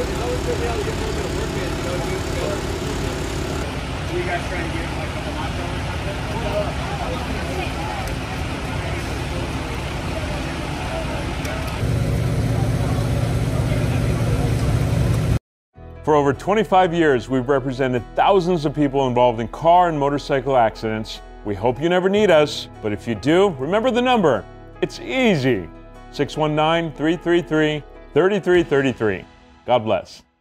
it's always good to be able to get a little bit of work in, you know what I mean? So you guys trying to get like a couple knots on or something? For over 25 years, we've represented thousands of people involved in car and motorcycle accidents. We hope you never need us, but if you do, remember the number. It's easy. 619-333-3333. God bless.